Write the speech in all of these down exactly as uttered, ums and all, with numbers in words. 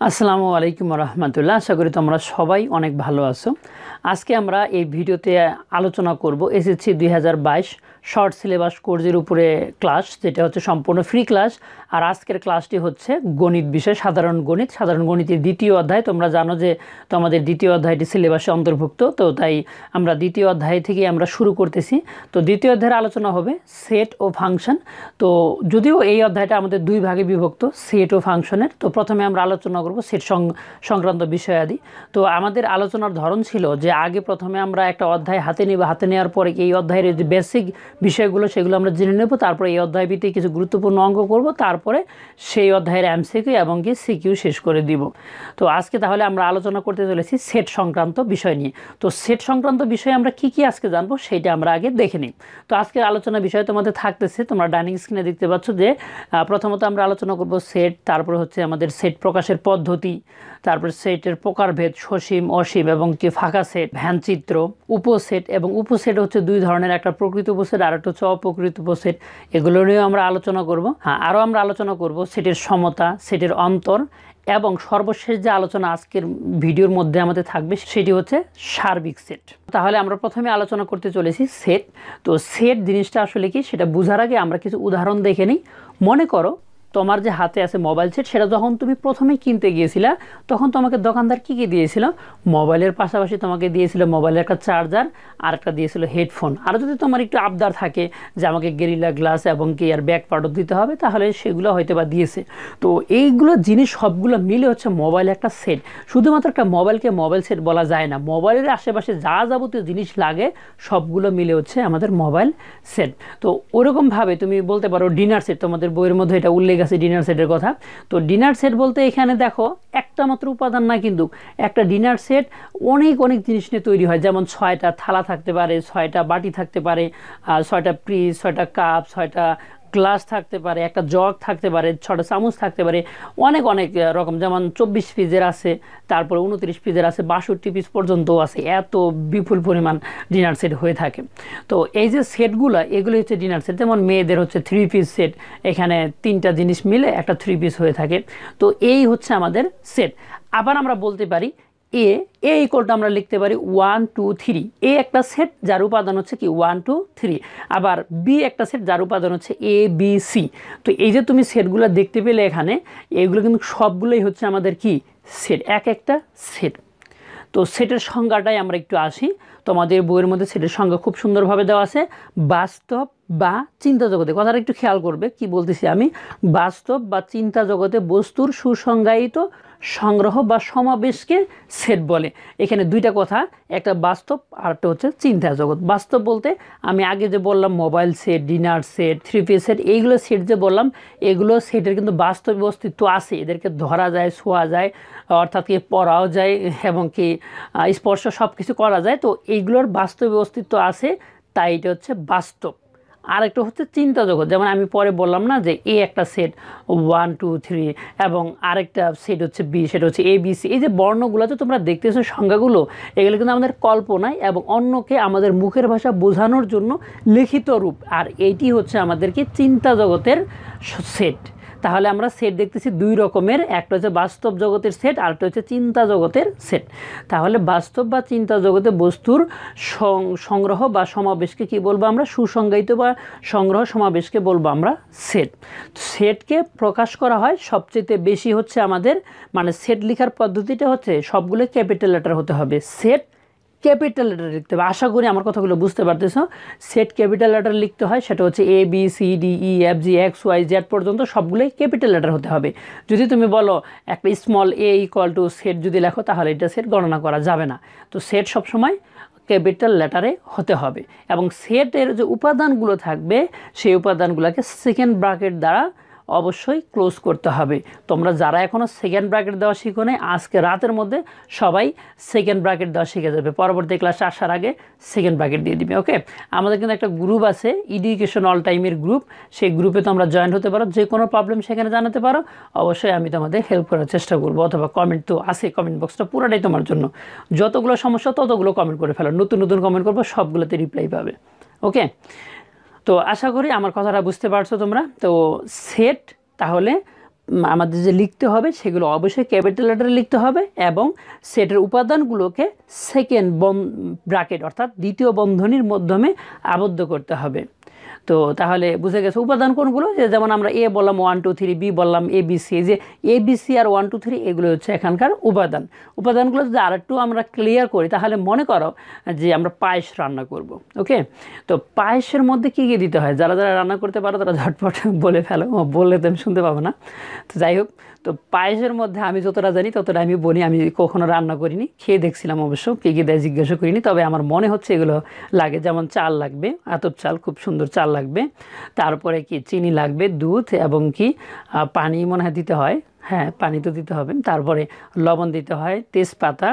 আসসালামু আলাইকুম রহমতুল্লাহ। আশা করি তোমরা সবাই অনেক ভালো আছো। আজকে আমরা এই ভিডিওতে আলোচনা করব এসএসসি দুই হাজার বাইশ শর্ট সিলেবাস কোর্সের উপরে ক্লাস, যেটা হচ্ছে সম্পূর্ণ ফ্রি ক্লাস। আর আজকের ক্লাসটি হচ্ছে গণিত বিষয়, সাধারণ গণিত সাধারণ গণিতের দ্বিতীয় অধ্যায়। তোমরা জানো যে তোমাদের দ্বিতীয় অধ্যায়টি সিলেবাসে অন্তর্ভুক্ত, তো তাই আমরা দ্বিতীয় অধ্যায় থেকে আমরা শুরু করতেছি। তো দ্বিতীয় অধ্যায়ের আলোচনা হবে সেট ও ফাংশন। তো যদিও এই অধ্যায়টা আমাদের দুই ভাগে বিভক্ত, সেট ও ফাংশনের। তো প্রথমে আমরা আলোচনা করব সেট সংক্রান্ত বিষয়াদি। তো আমাদের আলোচনার ধরন ছিল যে আগে প্রথমে আমরা একটা অধ্যায় হাতে নিব, হাতে নেওয়ার পরে এই অধ্যায়ের যে বেসিক বিষয়গুলো সেগুলো আমরা জেনে নেব, তারপরে এই অধ্যায় ভিত্তিক কিছু গুরুত্বপূর্ণ অঙ্ক করব, তারপরে সেই অধ্যায়ের এমসিকিউ এবং কি সিকিউ শেষ করে দিব। তো আজকে তাহলে আমরা আলোচনা করতে চলেছি সেট সংক্রান্ত বিষয় নিয়ে। তো সেট সংক্রান্ত বিষয়ে আমরা কি কি আজকে জানবো সেটা আমরা আগে দেখে নিই। তো আজকের আলোচনা বিষয় তোমাদের থাকতেছে, তোমরা ডাইনিং স্ক্রিনে দেখতে পাচ্ছ যে প্রথমত আমরা আলোচনা করব সেট, তারপরে হচ্ছে আমাদের সেট প্রকাশের পদ্ধতি, তারপরে সেটের প্রকারভেদ, সসীম অসীম এবং কি ফাঁকা সেট, ভ্যানচিত্র, উপসেট। এবং উপসেট হচ্ছে দুই ধরনের, একটা প্রকৃত উপসেট আর একটা হচ্ছে অপ্রকৃত উপসেট। এগুলো নিয়েও আমরা আলোচনা করব। হ্যাঁ, আরও আমরা আলোচনা করব সেটের সমতা, সেটের অন্তর, এবং সর্বশেষ যে আলোচনা আজকের ভিডিওর মধ্যে আমাদের থাকবে সেটি হচ্ছে সার্বিক সেট। তাহলে আমরা প্রথমে আলোচনা করতে চলেছি সেট। তো সেট জিনিসটা আসলে কি সেটা বোঝার আগে আমরা কিছু উদাহরণ দেখে নিই। মনে করো তোমার যে হাতে আছে মোবাইল সেট, সেটা যখন তুমি প্রথমে কিনতে গিয়েছিলা তখন তোমাকে দোকানদার কী কী দিয়েছিল? মোবাইলের পাশাপাশি তোমাকে দিয়েছিল মোবাইলের একটা চার্জার, আর একটা দিয়েছিল হেডফোন। আর যদি তোমার একটু আবদার থাকে যে আমাকে গেরিলা গ্লাস এবং কি আর ব্যাক পাউডার দিতে হবে, তাহলে সেগুলো হয়তো বা দিয়েছে। তো এইগুলো জিনিস সবগুলো মিলে হচ্ছে মোবাইল একটা সেট। শুধুমাত্র একটা মোবাইলকে মোবাইল সেট বলা যায় না, মোবাইলের আশেপাশে যা যাবতীয় জিনিস লাগে সবগুলো মিলে হচ্ছে আমাদের মোবাইল সেট। তো ওরকমভাবে তুমি বলতে পারো ডিনার সেট, তোমাদের বইয়ের মধ্যে এটা উল্লেখ আছে ডিনার সেটের কথা। তো ডিনার সেট বলতে এখানে দেখো একটা মাত্র উপাদান না, কিন্তু একটা ডিনার সেট অনেক অনেক জিনিস নিয়ে তৈরি হয়। যেমন ছয়টা থালা থাকতে পারে, ছয়টা বাটি থাকতে পারে, ছয়টা পিস, ছয়টা কাপ, ছয়টা গ্লাস থাকতে পারে, একটা জগ থাকতে পারে, ছটা চামচ থাকতে পারে, অনেক অনেক রকম। যেমন চব্বিশ পিসের আছে, তারপরে উনত্রিশ পিসের আছে, বাষট্টি পিস পর্যন্তও আছে। এত বিপুল পরিমাণ ডিনার সেট হয়ে থাকে। তো এই যে সেটগুলো, এগুলো হচ্ছে ডিনার সেট। যেমন মেয়েদের হচ্ছে থ্রি পিস সেট, এখানে তিনটা জিনিস মিলে একটা থ্রি পিস হয়ে থাকে। তো এই হচ্ছে আমাদের সেট। আবার আমরা বলতে পারি এ এ ইকুয়ালটা আমরা লিখতে পারি ওয়ান টু থ্রি। এ একটা সেট যার উপাদান হচ্ছে কি ওয়ান টু থ্রি। আবার বি একটা সেট যার উপাদান হচ্ছে এ বি সি। তো এই যে তুমি সেটগুলো দেখতে পেলে এখানে, এগুলো কিন্তু সবগুলোই হচ্ছে আমাদের কি সেট, এক একটা সেট। তো সেটের সংজ্ঞাটাই আমরা একটু আসি। তোমাদের বইয়ের মধ্যে সেটের সংজ্ঞা খুব সুন্দরভাবে দেওয়া আছে। বাস্তব বা চিন্তা জগতে, কথাটা একটু খেয়াল করবে কি বলতেছি আমি। বাস্তব বা চিন্তা জগতে বস্তুর সুসংজ্ঞায়িত সংগ্রহ বা সমাবেশকে সেট বলে। এখানে দুইটা কথা, একটা বাস্তব আর একটা হচ্ছে চিন্তা জগৎ। বাস্তব বলতে আমি আগে যে বললাম mobile set, dinner set, three piece set, এইগুলো সেট যে বললাম, এগুলো সেটের কিন্তু বাস্তব অস্তিত্ব আছে। এদেরকে ধরা যায়, ছোঁয়া যায়, অর্থাৎ কি পড়াও যায় এবং কি স্পর্শ সব কিছু করা যায়। তো এইগুলোর বাস্তব অস্তিত্ব আছে, তাই এটা হচ্ছে বাস্তব। আর একটা হচ্ছে চিন্তা জগৎ। যেমন আমি পরে বললাম না যে এ একটা সেট ওয়ান টু থ্রি, এবং আরেকটা সেট হচ্ছে বি, সেটা হচ্ছে এ বি সি। এই যে বর্ণগুলো তো তোমরা দেখতেছো, সংজ্ঞাগুলো, এগুলো কিন্তু আমাদের কল্পনায় এবং অন্যকে আমাদের মুখের ভাষা বোঝানোর জন্য লিখিত রূপ। আর এইটি হচ্ছে আমাদেরকে চিন্তা জগতের সেট। তাহলে আমরা সেট দেখতেছি দুই রকমের, একটা হচ্ছে বাস্তব জগতের সেট, আর একটা হচ্ছে চিন্তা জগতের সেট। তাহলে বাস্তব বা চিন্তা জগতে বস্তুর সংগ্রহ বা সমাবেশকে কি বলবো আমরা? সুসংজ্ঞায়িত বা সংগ্রহ সমাবেশকে বলবো আমরা সেট। সেটকে প্রকাশ করা হয় সবচেয়ে বেশি হচ্ছে আমাদের, মানে সেট লেখার পদ্ধতিটা হচ্ছে সবগুলো ক্যাপিটাল লেটার হতে হবে। সেট ক্যাপিটাল লেটার লিখতে হবে। আশা করি আমার কথাগুলো বুঝতে পারতেছ। সেট ক্যাপিটাল লেটার লিখতে হয়, সেটা হচ্ছে A B C D E F G X Y Z পর্যন্ত সবগুলোই ক্যাপিটাল লেটার হতে হবে। যদি তুমি বলো একটা small A equal to set যদি লেখো, তাহলে এটা সেট গণনা করা যাবে না। তো সেট সবসময় ক্যাপিটাল লেটারে হতে হবে। এবং সেটের যে উপাদানগুলো থাকবে, সেই উপাদানগুলোকে সেকেন্ড ব্র্যাকেট দ্বারা অবশ্যই ক্লোজ করতে হবে। তোমরা যারা এখনও সেকেন্ড ব্র্যাকেট দেওয়া শিখো নাই, আজকে রাতের মধ্যে সবাই সেকেন্ড ব্র্যাকেট দেওয়া শিখে যাবে। পরবর্তী ক্লাসে আসার আগে সেকেন্ড ব্র্যাকেট দিয়ে দিবে। ওকে, আমাদের কিন্তু একটা গ্রুপ আছে, এডুকেশন অল টাইমের গ্রুপ। সেই গ্রুপে তোমরা জয়েন হতে পারো, যে কোনো প্রবলেম সেখানে জানাতে পারো। অবশ্যই আমি তোমাদের হেল্প করার চেষ্টা করবো, অথবা কমেন্ট তো আছে, কমেন্ট বক্সটা পুরোটাই তোমার জন্য। যতগুলো সমস্যা ততগুলো কমেন্ট করে ফেলো, নতুন নতুন কমেন্ট করবো, সবগুলোতে রিপ্লাই পাবে। ওকে, তো আশা করি আমার কথাটা বুঝতে পারছো তোমরা। তো সেট তাহলে আমাদের যে লিখতে হবে সেগুলো অবশ্যই ক্যাপিটাল লেটারে লিখতে হবে এবং সেটের উপাদানগুলোকে সেকেন্ড বন ব্র্যাকেট অর্থাৎ দ্বিতীয় বন্ধনীর মাধ্যমে আবদ্ধ করতে হবে। তো তাহলে বুঝে গেছে উপাদান কোনগুলো, যে যেমন আমরা এ বললাম ওয়ান টু থ্রি, বি বললাম এ বি সি, যে এ বি সি আর ওয়ান টু থ্রি এগুলো হচ্ছে এখানকার উপাদান। উপাদানগুলো যদি আরেকটু আমরা ক্লিয়ার করি তাহলে মনে করো যে আমরা পায়েস রান্না করব, ওকে। তো পায়েসের মধ্যে কী কী দিতে হয়, যারা যারা রান্না করতে পারো তারা ঝটপট বলে ফেলো, বললে তো আমি শুনতে পাবো না। তো যাই হোক, তো পায়েসের মধ্যে আমি যতটা জানি ততটা আমি বলি, আমি কখনো রান্না করিনি, খেয়ে দেখছিলাম অবশ্য, কী কী দেয় জিজ্ঞাসা করিনি, তবে আমার মনে হচ্ছে এগুলো লাগে। যেমন চাল লাগবে, আতপ চাল, খুব সুন্দর চাল লাগবে, তারপরে কি চিনি লাগবে, দুধ এবং কি পানি মনে হয় দিতে হয়, হ্যাঁ পানি তো দিতে হবে, তারপরে লবণ দিতে হয়, তেজপাতা,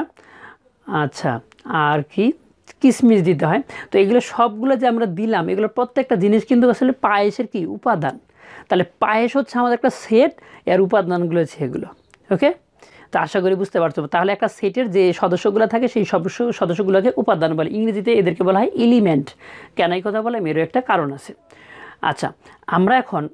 আচ্ছা আর কি কিশমিশ দিতে হয়। তো এগুলো সবগুলো যে আমরা দিলাম, এগুলো প্রত্যেকটা জিনিস কিন্তু আসলে পায়েসের কি উপাদান। তাহলে পায়েস হচ্ছে আমাদের একটা সেট, এর উপাদানগুলো হচ্ছে এগুলো, ওকে। তো আশা করি বুঝতে পারছো। তাহলে একটা সেটের যে সদস্যগুলো থাকে সেই সদস্য সদস্যগুলোকে উপাদান বলে, ইংরেজিতে এদেরকে বলা হয় এলিমেন্ট। কেন এই কথা বলে, এরও একটা কারণ আছে। আচ্ছা, আমরা এখন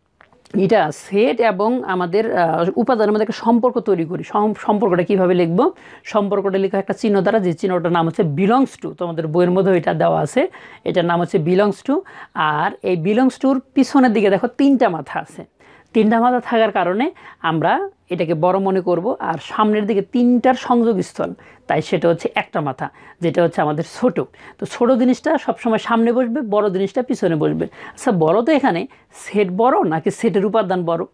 এটা সেট এবং আমাদের উপাদানের মধ্যে একটা সম্পর্ক তৈরি করি। সম্পর্কটা কীভাবে লিখব, সম্পর্কটা লেখা একটা চিহ্ন দ্বারা, যে চিহ্নটার নাম হচ্ছে বিলংস টু। তোমাদের বইয়ের মধ্যে এটা দেওয়া আছে, এটার নাম হচ্ছে বিলংস টু। আর এই বিলংস টুর পিছনের দিকে দেখো তিনটা মাথা আছে, তিনটা মাথা থাকার কারণে আমরা এটাকে বড় মনে করব, আর সামনের দিকে তিনটার সংযোগস্থল, তাই সেটা হচ্ছে একটা মাথা, যেটা হচ্ছে আমাদের ছোট। তো ছোট জিনিসটা সবসময় সামনে বসবে, বড় জিনিসটা পিছনে বসবে। আচ্ছা, বড় তো এখানে সেট বড় নাকি সেটের উপাদান বড়?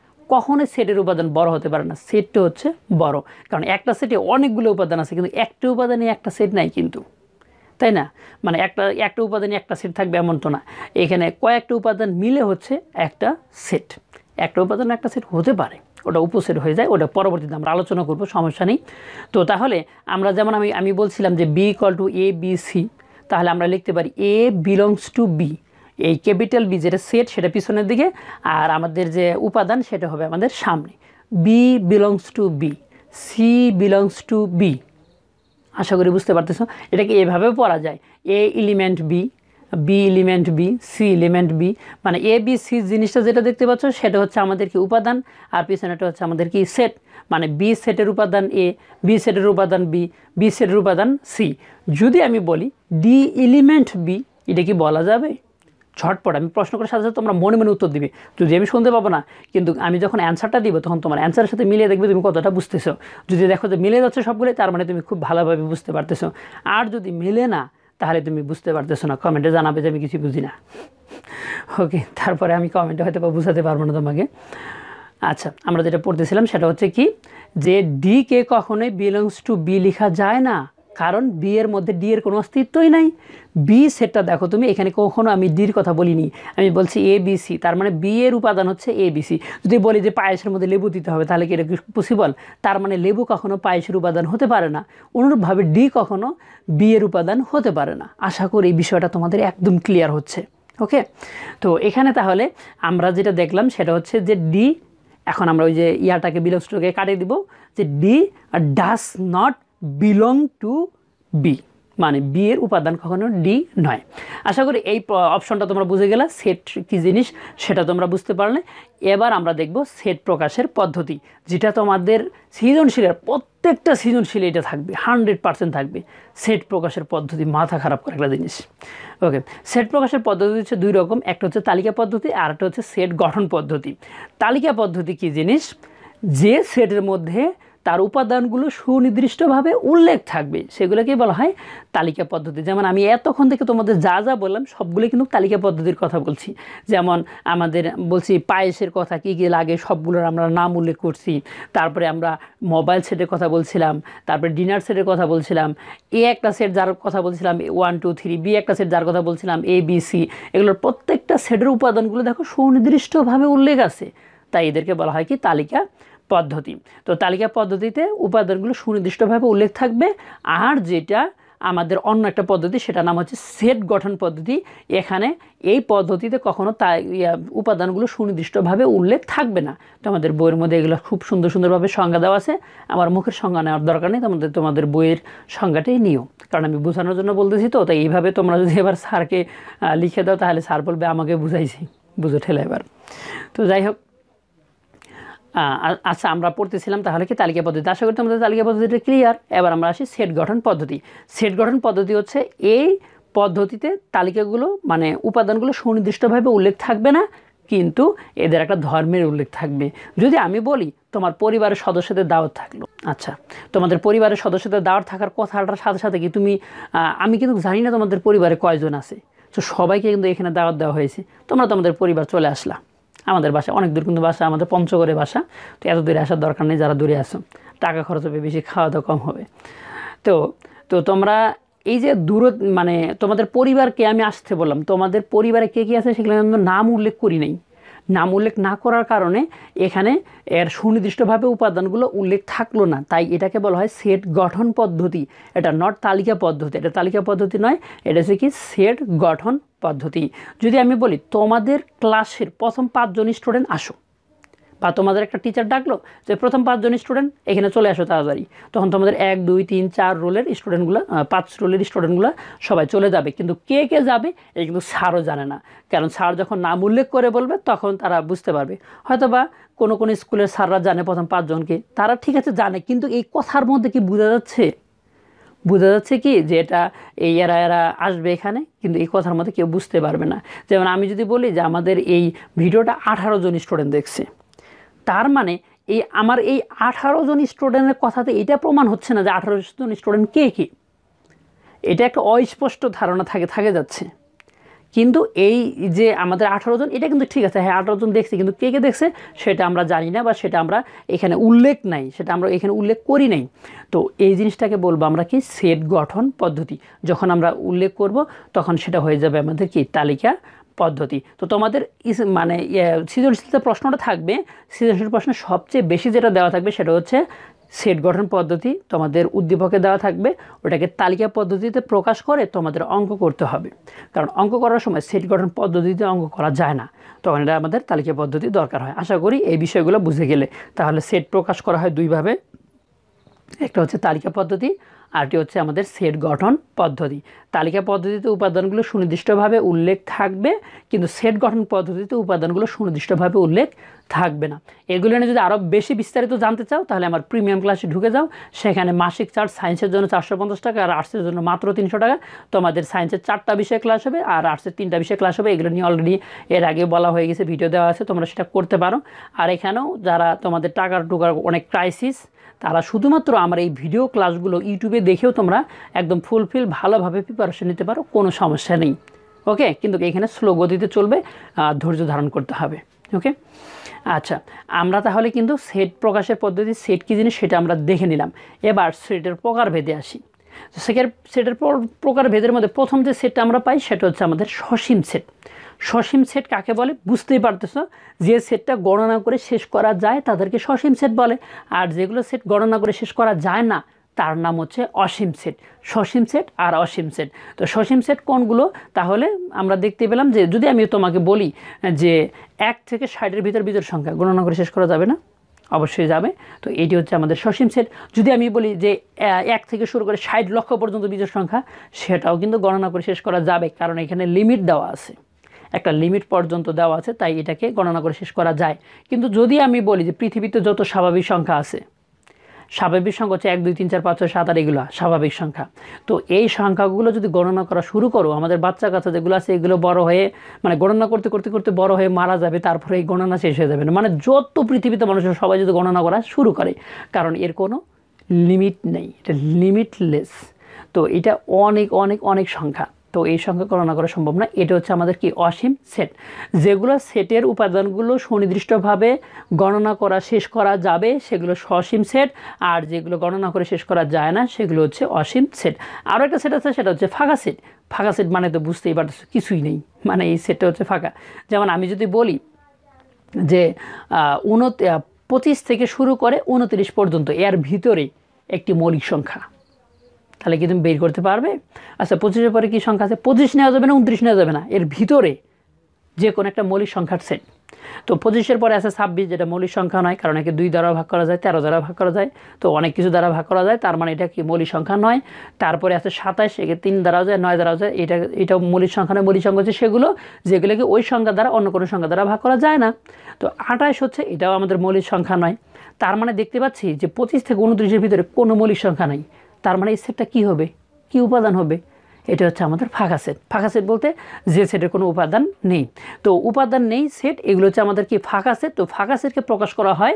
কখনোই সেটের উপাদান বড় হতে পারে না, সেটটা হচ্ছে বড়, কারণ একটা সেটে অনেকগুলো উপাদান আছে, কিন্তু একটা উপাদানে একটা সেট নাই কিন্তু, তাই না? মানে একটা একটা উপাদানে একটা সেট থাকবে এমন তো না, এখানে কয়েকটা উপাদান মিলে হচ্ছে একটা সেট। একটা উপাদান একটা সেট হতে পারে, ওটা উপসেট হয়ে যায়, ওটা পরবর্তীতে আমরা আলোচনা করব, সমস্যা নেই। তো তাহলে আমরা যেমন আমি আমি বলছিলাম যে B equal to A B C, তাহলে আমরা লিখতে পারি এ বিলংস টু বি, এই ক্যাপিটাল বি যেটা সেট সেটা পিছনের দিকে, আর আমাদের যে উপাদান সেটা হবে আমাদের সামনে। B belongs to B, C belongs to B. আশা করি বুঝতে পারতেছো। এটাকে এভাবেও পড়া যায়, A element B, B element B, C element B, মানে এ বি সি জিনিসটা যেটা দেখতে পাচ্ছ সেটা হচ্ছে আমাদের কি উপাদান, আর পিছনেটা হচ্ছে আমাদের কি সেট। মানে বি সেটের উপাদান এ, বি সেটের উপাদান বি, বি সেটের উপাদান সি। যদি আমি বলি ডি এলিমেন্ট বি, এটা কি বলা যাবে? ঝটপট আমি প্রশ্ন করার সাথে সাথে তোমরা মনে মনে উত্তর দিবে, যদি আমি শুনতে পাবো না, কিন্তু আমি যখন অ্যান্সারটা দিব তখন তোমার অ্যান্সারের সাথে মিলিয়ে দেখবে তুমি কতটা বুঝতেছো। যদি দেখো যে মিলে যাচ্ছে সবগুলো, তার মানে তুমি খুব ভালোভাবে বুঝতে পারতেছো। আর যদি মিলে না, তাহলে তুমি বুঝতে পারতেছো না, কমেন্টে জানাবে যে আমি কিছু বুঝি না, ওকে। তারপরে আমি কমেন্টে হয়তো বা বুঝাতে পারবো না তোমাকে। আচ্ছা, আমরা যেটা পড়তেছিলাম সেটা হচ্ছে কি, যে ডি কে কখনোই বিলংস টু বি লেখা যায় না, কারণ বি এর মধ্যে ডি এর কোনো অস্তিত্বই নাই। বি সেটটা দেখো তুমি, এখানে কখনো আমি ডির কথা বলিনি, আমি বলছি এ বি সি, তার মানে বি এর উপাদান হচ্ছে এ বি সি। যদি বলি যে পায়েসের মধ্যে লেবু দিতে হবে, তাহলে কি এটা পসিবল? তার মানে লেবু কখনো পায়েসের উপাদান হতে পারে না, অনুরূপভাবে ডি কখনো বি এর উপাদান হতে পারে না। আশা করি এই বিষয়টা তোমাদের একদম ক্লিয়ার হচ্ছে, ওকে। তো এখানে তাহলে আমরা যেটা দেখলাম সেটা হচ্ছে যে ডি, এখন আমরা ওই যে ইয়াটাকে বিলংস টুকে কাটিয়ে দিব, যে D does not belong to B, মানে বি এর উপাদান কখনো ডি নয়। আশা করি এই অপশনটা তোমরা বুঝে গেলে, সেট কী জিনিস সেটা তোমরা বুঝতে পারলে। এবার আমরা দেখব সেট প্রকাশের পদ্ধতি, যেটা তোমাদের সৃজনশীলের প্রত্যেকটা সৃজনশীলে এটা থাকবে, হান্ড্রেড পার্সেন্ট থাকবে। সেট প্রকাশের পদ্ধতি মাথা খারাপ করে একটা জিনিস, ওকে। সেট প্রকাশের পদ্ধতি হচ্ছে দুই রকম, একটা হচ্ছে তালিকা পদ্ধতি, আর একটা হচ্ছে সেট গঠন পদ্ধতি। তালিকা পদ্ধতি কী জিনিস, যে সেটের মধ্যে তার উপাদানগুলো সুনির্দিষ্টভাবে উল্লেখ থাকবে সেগুলোকেই বলা হয় তালিকা পদ্ধতি। যেমন আমি এতক্ষণ থেকে তোমাদের যা যা বললাম সবগুলো কিন্তু তালিকা পদ্ধতির কথা বলছি। যেমন আমাদের বলছি পায়েসের কথা, কী কী লাগে সবগুলোর আমরা নাম উল্লেখ করছি। তারপরে আমরা মোবাইল সেটের কথা বলছিলাম, তারপরে ডিনার সেটের কথা বলছিলাম, এ একটা সেট যার কথা বলছিলাম ওয়ান টু থ্রি, বি একটা সেট যার কথা বলছিলাম এ বি সি। এগুলোর প্রত্যেকটা সেটের উপাদানগুলো দেখো সুনির্দিষ্টভাবে উল্লেখ আছে, তাই এদেরকে বলা হয় কি তালিকা পদ্ধতি। তো তালিকা পদ্ধতিতে উপাদানগুলো সুনির্দিষ্টভাবে উল্লেখ থাকবে। আর যেটা আমাদের অন্য একটা পদ্ধতি, সেটা নাম হচ্ছে সেট গঠন পদ্ধতি। এখানে এই পদ্ধতিতে কখনো তা উপাদানগুলো সুনির্দিষ্টভাবে উল্লেখ থাকবে না। তো আমাদের বইয়ের মধ্যে এগুলো খুব সুন্দর সুন্দরভাবে সংজ্ঞা দেওয়া আছে, আমার মুখের সংজ্ঞা নেওয়ার দরকার নেই, তোমাদের তোমাদের বইয়ের সংজ্ঞাটাই নিও, কারণ আমি বোঝানোর জন্য বলতেছি। তো তাই এইভাবে তোমরা যদি এবার স্যারকে লিখে দাও তাহলে স্যার বলবে আমাকে বুঝাইছি, বুঝো ঠেলা এবার। তো যাই হোক, আচ্ছা, আমরা পড়তেছিলাম তাহলে কি তালিকা পদ্ধতি। আশা করি তোমাদের তালিকা পদ্ধতিটা ক্লিয়ার। এবার আমরা আসি সেট গঠন পদ্ধতি। সেট গঠন পদ্ধতি হচ্ছে এই পদ্ধতিতে তালিকাগুলো মানে উপাদানগুলো সুনির্দিষ্টভাবে উল্লেখ থাকবে না, কিন্তু এদের একটা ধর্মের উল্লেখ থাকবে। যদি আমি বলি তোমার পরিবারের সদস্যদের দাওয়াত থাকলো, আচ্ছা তোমাদের পরিবারের সদস্যদের দাওয়াত থাকার কথাটার সাথে সাথে কি তুমি আমি কিন্তু জানি না তোমাদের পরিবারে কয়জন আছে, তো সবাইকে কিন্তু এখানে দাওয়াত দেওয়া হয়েছে, তোমরা তোমাদের পরিবার চলে আসলা আমাদের বাসা, অনেক দূর কিন্তু বাসা, আমাদের পঞ্চগড়ে বাসা, তো এত দূরে আসার দরকার নেই, যারা দূরে আসো টাকা খরচ হবে বেশি, খাওয়া দাওয়া কম হবে। তো তো তোমরা এই যে দূর মানে তোমাদের পরিবারকে আমি আসতে বললাম, তোমাদের পরিবারে কে কে আছে সেগুলো কিন্তু নাম উল্লেখ করি নাই। নাম উল্লেখ না করার কারণে এখানে এর সুনির্দিষ্টভাবে উপাদানগুলো উল্লেখ থাকলো না, তাই এটাকে বলা হয় সেট গঠন পদ্ধতি। এটা নট তালিকা পদ্ধতি, এটা তালিকা পদ্ধতি নয়, এটা হচ্ছে কি সেট গঠন পদ্ধতি। যদি আমি বলি তোমাদের ক্লাসের প্রথম পাঁচজন স্টুডেন্ট আসো, বা তোমাদের একটা টিচার ডাকলো যে প্রথম পাঁচজন স্টুডেন্ট এখানে চলে আসো তাড়াতাড়ি, তখন তোমাদের এক দুই তিন চার রোলের স্টুডেন্টগুলো পাঁচ রোলের স্টুডেন্টগুলো সবাই চলে যাবে, কিন্তু কে কে যাবে এই কিন্তু স্যারও জানে না। কারণ স্যার যখন নাম উল্লেখ করে বলবে তখন তারা বুঝতে পারবে। হয়তো বা কোনো কোনো স্কুলের স্যাররা জানে প্রথম পাঁচজনকে, তারা ঠিক আছে জানে, কিন্তু এই কথার মধ্যে কি বোঝা যাচ্ছে বোঝা যাচ্ছে কি যে এটা এই এরা এরা আসবে এখানে, কিন্তু এই কথার মধ্যে কেউ বুঝতে পারবে না। যেমন আমি যদি বলি যে আমাদের এই ভিডিওটা আঠারো জন স্টুডেন্ট দেখছে, তার মানে এই আমার এই আঠারো জন স্টুডেন্টের কথাতে এটা প্রমাণ হচ্ছে না যে আঠারো জন স্টুডেন্ট কে কে, এটা একটা অস্পষ্ট ধারণা থাকে থাকে যাচ্ছে। কিন্তু এই যে আমাদের আঠারো জন এটা কিন্তু ঠিক আছে, হ্যাঁ আঠারো জন দেখছে, কিন্তু কে কে দেখছে সেটা আমরা জানি না, বা সেটা আমরা এখানে উল্লেখ নাই, সেটা আমরা এখানে উল্লেখ করি নাই। তো এই জিনিসটাকে বলবো আমরা কি সেট গঠন পদ্ধতি। যখন আমরা উল্লেখ করব তখন সেটা হয়ে যাবে আমাদের কি তালিকা পদ্ধতি। তো তোমাদের মানে সৃজনশীলতা প্রশ্নটা থাকবে, সৃজনশীল প্রশ্নে সবচেয়ে বেশি যেটা দেওয়া থাকবে সেটা হচ্ছে সেট গঠন পদ্ধতি, তোমাদের উদ্দীপকে দেওয়া থাকবে, ওটাকে তালিকা পদ্ধতিতে প্রকাশ করে তোমাদের অঙ্ক করতে হবে। কারণ অঙ্ক করার সময় সেট গঠন পদ্ধতিতে অঙ্ক করা যায় না, তখন এটা আমাদের তালিকা পদ্ধতি দরকার হয়। আশা করি এই বিষয়গুলো বুঝে গেলে। তাহলে সেট প্রকাশ করা হয় দুইভাবে, একটা হচ্ছে তালিকা পদ্ধতি, আরটি হচ্ছে আমাদের সেট গঠন পদ্ধতি। তালিকা পদ্ধতিতে উপাদানগুলো সুনির্দিষ্টভাবে উল্লেখ থাকবে, কিন্তু সেট গঠন পদ্ধতিতে উপাদানগুলো সুনির্দিষ্টভাবে উল্লেখ থাকবে না। এগুলো নিয়ে যদি আরও বেশি বিস্তারিত জানতে চাও তাহলে আমার প্রিমিয়াম ক্লাসে ঢুকে যাও, সেখানে মাসিক চার্জ সায়েন্সের জন্য চারশো পঞ্চাশ টাকা আর আর্টসের জন্য মাত্র তিনশো টাকা। তোমাদের সায়েন্সের চারটা বিষয়ে ক্লাস হবে আর আর্টসের তিনটা বিষয়ে ক্লাস হবে। এগুলো নিয়ে অলরেডি এর আগে বলা হয়ে গেছে, ভিডিও দেওয়া আছে, তোমরা সেটা করতে পারো। আর এখানেও যারা তোমাদের টাকার টুকার অনেক ক্রাইসিস, তারা শুধুমাত্র আমার এই ভিডিও ক্লাসগুলো ইউটিউবে দেখেও তোমরা একদম ফুলফিল ভালোভাবে প্রিপারেশন নিতে পারো, কোনো সমস্যা নেই। ওকে, কিন্তু এখানে স্লো গতিতে চলবে, ধৈর্য ধারণ করতে হবে। ওকে, আচ্ছা আমরা তাহলে কিন্তু সেট প্রকাশের পদ্ধতি, সেট কী জিনিস সেটা আমরা দেখে নিলাম। এবার সেটের প্রকারভেদে আসি। তো সেকের সেটের প্রকারভেদের মধ্যে প্রথম যে সেটটা আমরা পাই সেটা হচ্ছে আমাদের সসীম সেট। সসীম সেট কাকে বলে বুঝতেই পারতেছো, যে সেটটা গণনা করে শেষ করা যায় তাদেরকে সসীম সেট বলে, আর যেগুলো সেট গণনা করে শেষ করা যায় না তার নাম হচ্ছে অসীম সেট। সসীম সেট আর অসীম সেট। তো সসীম সেট কোনগুলো, তাহলে আমরা দেখতে পেলাম যে যদি আমি তোমাকে বলি যে এক থেকে ষাটের ভিতর বিজোড় সংখ্যা গণনা করে শেষ করা যাবে না, অবশ্যই যাবে। তো এটি হচ্ছে আমাদের সসীম সেট। যদি আমি বলি যে এক থেকে শুরু করে ষাট লক্ষ পর্যন্ত বিজোড় সংখ্যা, সেটাও কিন্তু গণনা করে শেষ করা যাবে, কারণ এখানে লিমিট দেওয়া আছে, একটা লিমিট পর্যন্ত দেওয়া আছে, তাই এটাকে গণনা করে শেষ করা যায়। কিন্তু যদি আমি বলি যে পৃথিবীতে যত স্বাভাবিক সংখ্যা আছে, স্বাভাবিক সংখ্যা হচ্ছে এক দুই তিন চার পাঁচ ছয় সাত আট, এগুলো স্বাভাবিক সংখ্যা। তো এই সংখ্যাগুলো যদি গণনা করা শুরু করো, আমাদের বাচ্চা কাচ্চা যেগুলো আছে এগুলো বড় হয়ে মানে গণনা করতে করতে করতে বড় হয়ে মারা যাবে, তারপরে এই গণনা শেষ হয়ে যাবে না। মানে যত পৃথিবীতে মানুষের সবাই যদি গণনা করা শুরু করে, কারণ এর কোনো লিমিট নেই, এটা লিমিটলেস। তো এটা অনেক অনেক অনেক সংখ্যা, তো এই সংখ্যা গণনা করা সম্ভব না। এটা হচ্ছে আমাদের কি অসীম সেট। যেগুলো সেটের উপাদানগুলো সুনির্দিষ্টভাবে গণনা করা শেষ করা যাবে সেগুলো সসীম সেট, আর যেগুলো গণনা করে শেষ করা যায় না সেগুলো হচ্ছে অসীম সেট। আরও একটা সেট আছে, সেটা হচ্ছে ফাঁকা সেট। ফাঁকা সেট মানে তো বুঝতেই পারছো কিছুই নেই, মানে এই সেটটা হচ্ছে ফাঁকা। যেমন আমি যদি বলি যে উনত পঁচিশ থেকে শুরু করে উনত্রিশ পর্যন্ত এর ভিতরে একটি মৌলিক সংখ্যা, তাহলে কি তুমি বের করতে পারবে? আচ্ছা পঁচিশের পরে কী সংখ্যা আছে? পঁচিশ নেওয়া যাবে না, উনত্রিশ নেওয়া যাবে না, এর ভিতরে যে কোনো একটা মৌলিক সংখ্যার সেট, তো পঁচিশের পরে আছে ছাব্বিশ, যেটা মৌলিক সংখ্যা নয়, কারণ একে দুই দ্বারা ভাগ করা যায়, তেরো দ্বারা ভাগ করা যায়, তো অনেক কিছু দ্বারা ভাগ করা যায়, তার মানে এটা কি মৌলিক সংখ্যা নয়। তারপরে আছে সাতাশ, একে তিন দ্বারাও যায়, নয় দ্বারাও যায়, এটা এটাও মৌলিক সংখ্যা নয়। মৌলিক সংখ্যা হচ্ছে সেগুলো যেগুলোকে ওই সংখ্যা দ্বারা অন্য কোনো সংখ্যা দ্বারা ভাগ করা যায় না। তো আঠাশ হচ্ছে, এটাও আমাদের মৌলিক সংখ্যা নয়। তার মানে দেখতে পাচ্ছি যে পঁচিশ থেকে উনত্রিশের ভিতরে কোনো মৌলিক সংখ্যা নাই। তার মানে এই সেটটা কী হবে, কী উপাদান হবে? এটা হচ্ছে আমাদের ফাঁকা সেট। ফাঁকা সেট বলতে যে সেটের কোনো উপাদান নেই। তো উপাদান নেই সেট, এগুলো হচ্ছে আমাদের কি ফাঁকা সেট। তো ফাঁকা সেটকে প্রকাশ করা হয়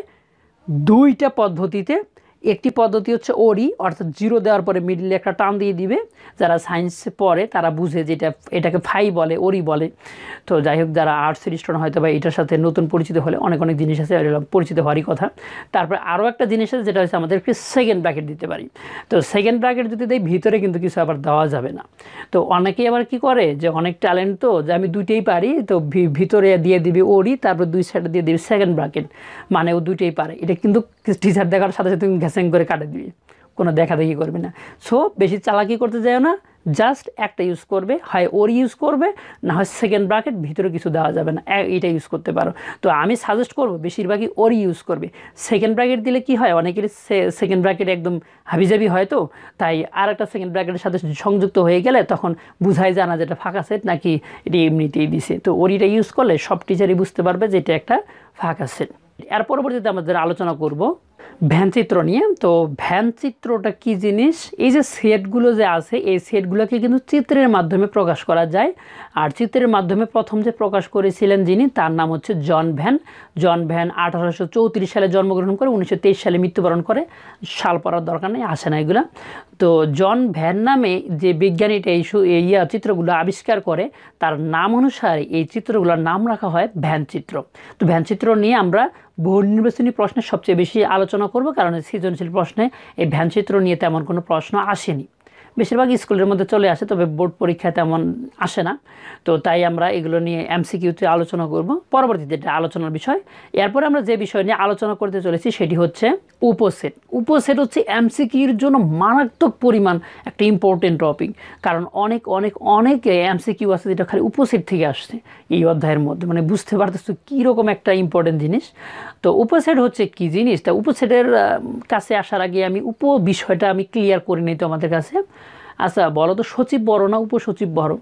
দুইটা পদ্ধতিতে। একটি পদ্ধতি হচ্ছে ওরি, অর্থাৎ জিরো দেওয়ার পরে মিডলে একটা টান দিয়ে দিবে। যারা সায়েন্স পড়ে তারা বুঝে যেটা, এটাকে ফাই বলে, ওরি বলে। তো যাই হোক, যারা আর্টসের স্টুডেন্ট হয়তো বা এটার সাথে নতুন পরিচিত হলে অনেক অনেক জিনিস আছে, পরিচিত হওয়ারই কথা। তারপরে আরও একটা জিনিস আছে যেটা হচ্ছে আমাদেরকে সেকেন্ড ব্র্যাকেট দিতে পারি। তো সেকেন্ড ব্র্যাকেট যদি দেয়, ভিতরে কিন্তু কিছু আবার দেওয়া যাবে না। তো অনেকেই আবার কি করে যে অনেক ট্যালেন্ট, তো যে আমি দুইটাই পারি, তো ভিতরে দিয়ে দিবি ওরি, তারপর দুই সাইডে দিয়ে দিবি সেকেন্ড ব্র্যাকেট, মানে ও দুইটাই পারে। এটা কিন্তু টিচার দেখার সাথে সাথে তুমি ঘ্যাসেং করে কাটে দিবি, কোনো দেখা দেখি করবে না। সো বেশি চালাকি করতে যায় না, জাস্ট একটা ইউজ করবে, হয় ওর ইউজ করবে, না হয় সেকেন্ড ব্র্যাকেট, ভিতরে কিছু দেওয়া যাবে না, এটা ইউজ করতে পারো। তো আমি সাজেস্ট করবো বেশিরভাগই ওর ইউজ করবে। সেকেন্ড ব্র্যাকেট দিলে কি হয়, অনেকেরই সেকেন্ড ব্র্যাকেট একদম হাবিজাবি হয়, তো তাই আর একটা সেকেন্ড ব্র্যাকেটের সাথে সংযুক্ত হয়ে গেলে তখন বুঝাই যায় না যেটা ফাঁকা সেট নাকি এটি এমনিতেই দিছে। তো ওরিটা ইউজ করলে সব টিচারই বুঝতে পারবে যে এটা একটা ফাঁকা সেট। এর পরবর্তীতে আমাদের আলোচনা করব ভ্যানচিত্র নিয়ে। তো ভ্যানচিত্রটা কি জিনিস? এই যে সেটগুলো যে আছে, এই সেটগুলোকে কিন্তু চিত্রের মাধ্যমে প্রকাশ করা যায়। আর চিত্রের মাধ্যমে প্রথম যে প্রকাশ করেছিলেন যিনি, তার নাম হচ্ছে জন ভ্যান। জন ভ্যান আঠারোশো চৌত্রিশ সালে জন্মগ্রহণ করে উনিশশো তেইশ সালে মৃত্যুবরণ করে। সাল পড়ার দরকার নেই, আসে না এগুলা। তো জন ভ্যান নামে যে বিজ্ঞানীটা এই ইয়া চিত্রগুলো আবিষ্কার করে, তার নাম অনুসারে এই চিত্রগুলোর নাম রাখা হয় ভ্যানচিত্র। তো ভ্যানচিত্র নিয়ে আমরা বহু নির্বাচনী প্রশ্নে সবচেয়ে বেশি আলোচনা করব, কারণ সৃজনশীল প্রশ্নে এই ভ্যানচিত্র নিয়ে তেমন কোনো প্রশ্ন আসেনি। বেশিরভাগ স্কুলের মধ্যে চলে আসে, তবে বোর্ড পরীক্ষায় তেমন আসে না। তো তাই আমরা এগুলো নিয়ে এমসিকিউতে আলোচনা করব পরবর্তীতে, এটা আলোচনার বিষয়। এরপরে আমরা যে বিষয় নিয়ে আলোচনা করতে চলেছি সেটি হচ্ছে উপসেট। উপসেট হচ্ছে এমসিকিউর জন্য মারাত্মক পরিমাণ একটা ইম্পর্টেন্ট টপিক, কারণ অনেক অনেক অনেক এমসিকিউ আছে যেটা খালি উপসেট থেকে আসছে এই অধ্যায়ের মধ্যে। মানে বুঝতে পারতেছো কীরকম একটা ইম্পর্টেন্ট জিনিস। তো উপসেট হচ্ছে কী জিনিস, তা উপসেটের কাছে আসার আগে আমি উপ বিষয়টা আমি ক্লিয়ার করে নিই তোমাদের কাছে। আচ্ছা বলো তো, সচিব বড় না উপসচিব বড়?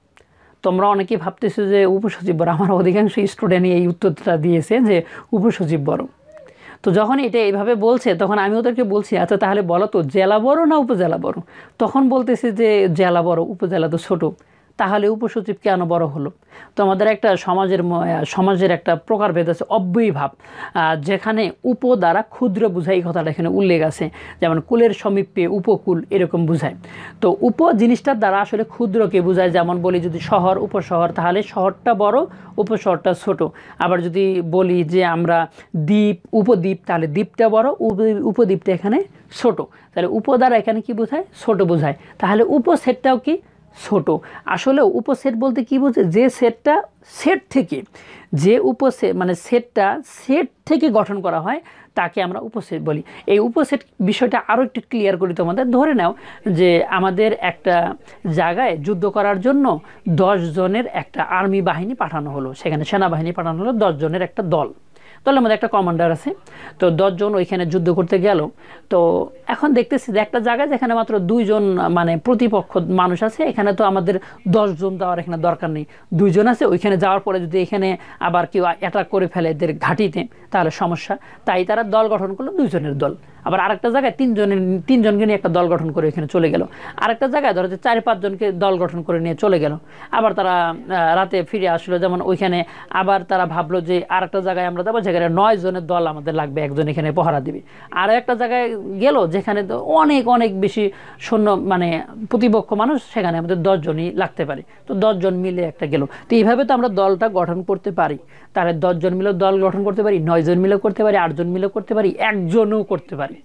তোমরা অনেকেই ভাবতেছো যে উপসচিব বড়। আমার অধিকাংশ স্টুডেন্টই এই উত্তরটা দিয়েছে যে উপসচিব বড়। তো যখন এটা এইভাবে বলছে তখন আমি ওদেরকে বলছি, আচ্ছা তাহলে বলো তো জেলা বড় না উপজেলা বড়? তখন বলতেছে যে জেলা বড়, উপজেলা তো ছোটো। তাহলে উপসচিব কেন বড় হলো? তো আমাদের একটা সমাজের সমাজের একটা প্রকারভেদ আছে, অব্যয়ীভাব, যেখানে উপ দ্বারা ক্ষুদ্র বুঝায়, এই কথাটা এখানে উল্লেখ আছে। যেমন কুলের সমীপে উপকূল, এরকম বুঝায়। তো উপ জিনিসটার দ্বারা আসলে ক্ষুদ্রকে বোঝায়। যেমন বলি যদি শহর, উপশহর, তাহলে শহরটা বড়, উপশহরটা ছোট। আবার যদি বলি যে আমরা দ্বীপ, উপদ্বীপ, তাহলে দ্বীপটা বড়, উপদ্বীপটা এখানে ছোট। তাহলে উপ দ্বারা এখানে কি বোঝায়? ছোট বোঝায়। তাহলে উপসেটটাও কি ছোট? আসলে উপসেট বলতে কি বোঝে? যে সেটটা সেট থেকে, যে উপসেট মানে সেটটা সেট থেকে গঠন করা হয় তাকে আমরা উপসেট বলি। এই উপসেট বিষয়টা আরও একটু ক্লিয়ার করি তোমাদের। ধরে নাও যে আমাদের একটা জায়গায় যুদ্ধ করার জন্য দশ জনের একটা আর্মি বাহিনী পাঠানো হলো, সেখানে সেনাবাহিনী পাঠানো হলো দশ জনের একটা দল। দলের মধ্যে একটা কমান্ডার আছে। তো দশজন ওইখানে যুদ্ধ করতে গেল। তো এখন দেখতেছি যে একটা জায়গায় যেখানে মাত্র দুইজন মানে প্রতিপক্ষ মানুষ আছে, এখানে তো আমাদের দশজন যাওয়ার এখানে দরকার নেই, দুইজন আছে। ওইখানে যাওয়ার পরে যদি এখানে আবার কেউ অ্যাটাক করে ফেলে এদের ঘাঁটিতে, তাহলে সমস্যা। তাই তারা দল গঠন করলো, দুইজনের দল। আবার আরেকটা জায়গায় তিনজনের তিনজনকে নিয়ে একটা দল গঠন করে এখানে চলে গেল। আরেকটা জায়গায় ধরো যে চার পাঁচজনকে দল গঠন করে নিয়ে চলে গেল। আবার তারা রাতে ফিরে আসলো, যেমন ওইখানে আবার তারা ভাবলো যে আরেকটা জায়গায় আমরা যাবো, যেখানে নয় জনের দল আমাদের লাগবে, একজন এখানে পহারা দিবে। আর একটা জায়গায় গেল যেখানে অনেক অনেক বেশি সৈন্য মানে প্রতিপক্ষ মানুষ, সেখানে আমাদের দশজনই লাগতে পারে। তো দশজন মিলে একটা গেল। তো এইভাবে তো আমরা দলটা গঠন করতে পারি। তাহলে দশজন মিলেও দল গঠন করতে পারি, নয়জন মিলেও করতে পারি, আটজন মিলেও করতে পারি, একজনও করতে পারি।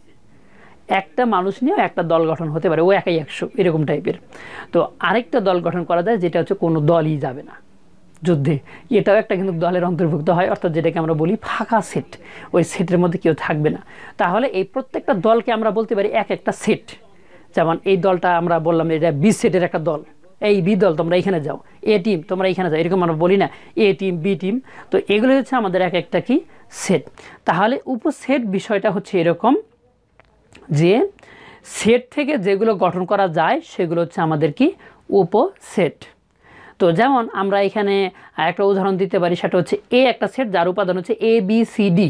একটা মানুষ নিয়েও একটা দল গঠন হতে পারে, ও একাই একশো, এরকম টাইপের। তো আরেকটা দল গঠন করা যায় যেটা হচ্ছে কোনো দলই যাবে না যুদ্ধে, এটাও একটা কিন্তু দলের অন্তর্ভুক্ত হয়, অর্থাৎ যেটাকে আমরা বলি ফাঁকা সেট। ওই সেটের মধ্যে কেউ থাকবে না। তাহলে এই প্রত্যেকটা দলকে আমরা বলতে পারি এক একটা সেট। যেমন এই দলটা আমরা বললাম এটা বি সেটের একটা দল, এই বি দল তোমরা এখানে যাও, এ টিম তোমরা এখানে যাও, এরকম আমরা বলি না এ টিম বি টিম। তো এগুলো হচ্ছে আমাদের এক একটা কি সেট। তাহলে উপসেট বিষয়টা হচ্ছে এরকম যে সেট থেকে যেগুলো গঠন করা যায় সেগুলো হচ্ছে আমাদের কি উপসেট। তো যেমন আমরা এখানে একটা উদাহরণ দিতে পারি, সেটা হচ্ছে এ একটা সেট যার উপাদান হচ্ছে A B C D,